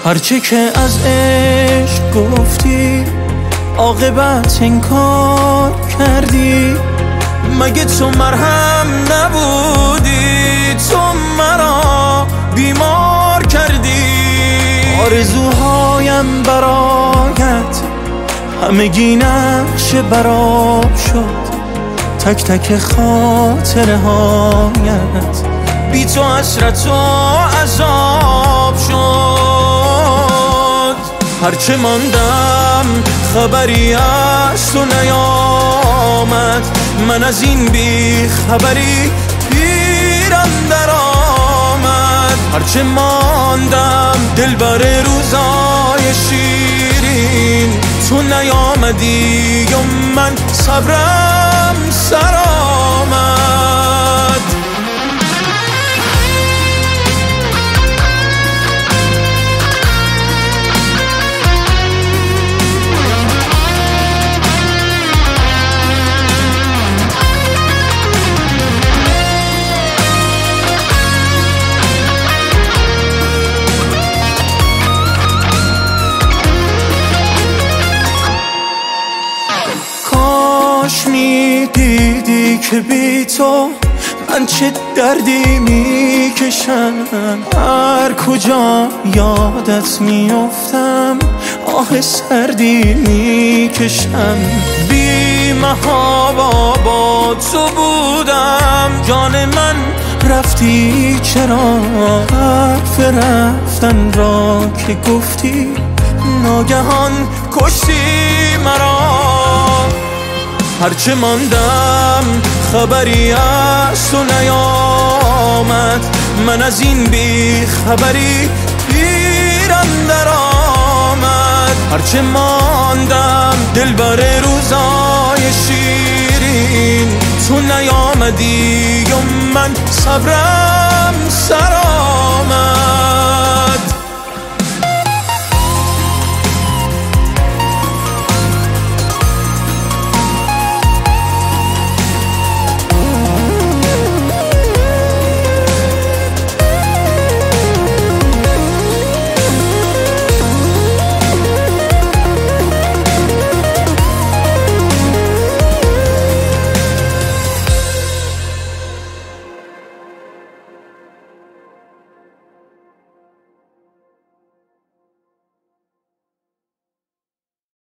هرچه که از عشق گفتی عاقبت انکار کردی. مگه تو مرهم نبودی؟ تو مرا بیمار کردی. آرزوهایم برایت همگی نقش براب شد. تک تک خاطره هایت بی تو حسرت و عذاب شد. هرچه ماندم خبری از تو نیامد. من از این بی خبری پیرم در آمد. هرچه ماندم دلبر روزای شیرین. تو نیامدی و من صبرم سر آمد. کاش میدیدی که بی تو من چه دردی میکشم. هر کجا یادت میافتم آه سردی میکشم. بی محابا با تو بودم جان من رفتی چرا؟ حرف رفتن را که گفتی ناگهان کشتی مرا. هرچه ماندم خبری از تو نیامد. من از این بی خبری پیرم در آمد. هرچه ماندم دلبر روزای شیرین. تو نیامدی و من صبرم سر آمد.